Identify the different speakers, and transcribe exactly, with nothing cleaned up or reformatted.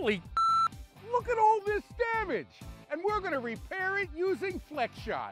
Speaker 1: Holy, look at all this damage! And we're gonna repair it using Flex Shot.